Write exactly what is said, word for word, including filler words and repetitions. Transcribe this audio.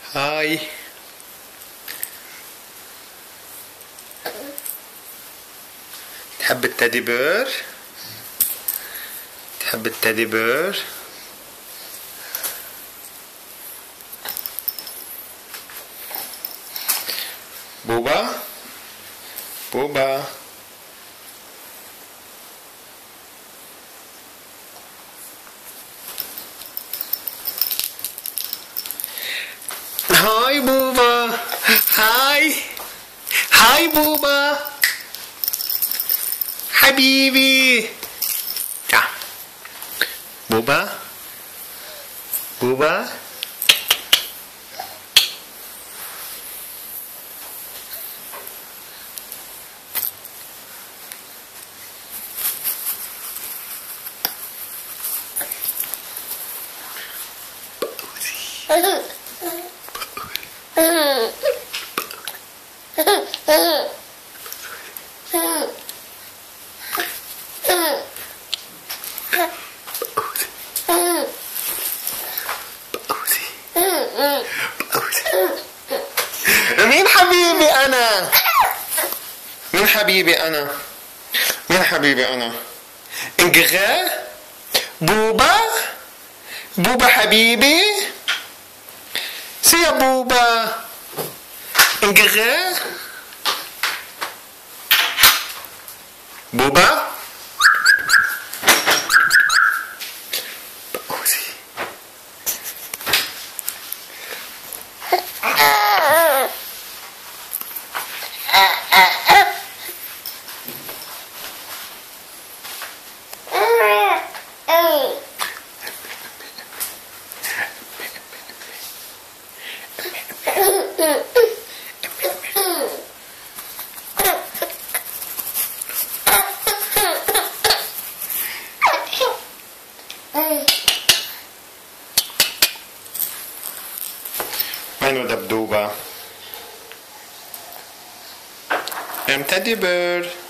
هاي. تحب التeddy bear؟ تحب التeddy bear؟ بوبا بوبا هاي بوبا. هاي هاي بوبا حبيبي. تعال بوبا بوبا. مين حبيبي أنا؟ مين حبيبي أنا؟ مين حبيبي أنا؟ إنجغا؟ بوبا؟ بوبا حبيبي؟ سيا بوبا إنجغا؟ بوبا؟ وينو دبدوبة؟ ام تeddy bear.